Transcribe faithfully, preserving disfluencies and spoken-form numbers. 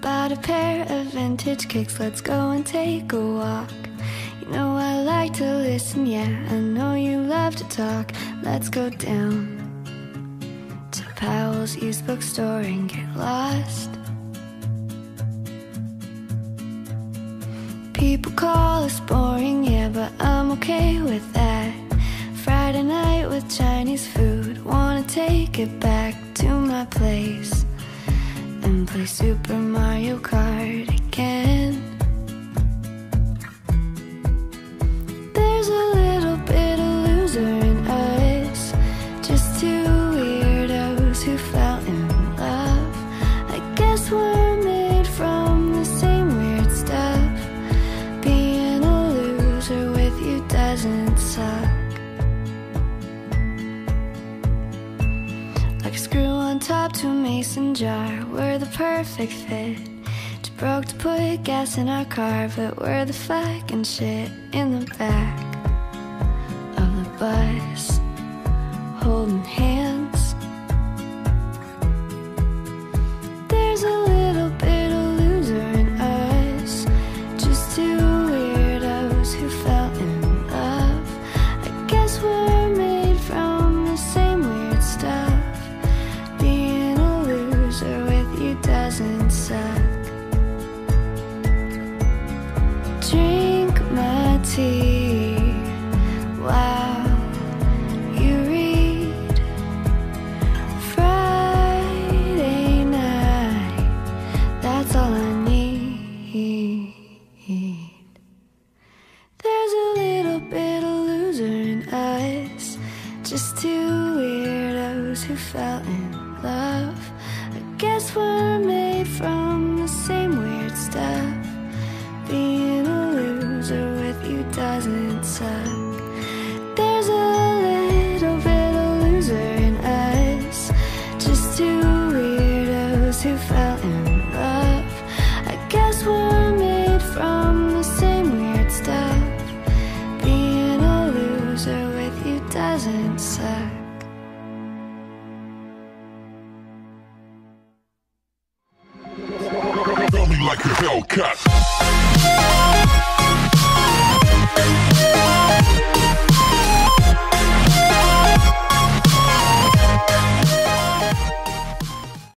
bought a pair of vintage kicks, let's go and take a walk. You know I like to listen, yeah, I know you love to talk. Let's go down to Powell's used bookstore and get lost. People call us boring, yeah, but I'm okay with that. Friday night with Chinese food, wanna take it back to my place and play Super Mario Kart again. There's a little bit of loser in us, just two weirdos who fell in love. I guess we're made from the same weird stuff. Being a loser with you doesn't suck. Like a screw on top to a mason jar, we're the perfect fit. Just broke to put gas in our car, but we're the fucking shit in the back of the bus, holding hands. There's a little bit of loser in us, just two weirdos who fell in love. I guess we're made from the same weird stuff. Being a loser with you doesn't suck. Drink my tea while you read. Friday night, that's all I need. There's a little bit of loser in us, just two weirdos who fell in love. I guess we're made from the same weird stuff. Being a loser with you doesn't suck. There's a little bit of loser in us, just two weirdos who fell in love. I guess we're made from the same weird stuff. Being a loser with you doesn't suck. Feel me like a Hellcat.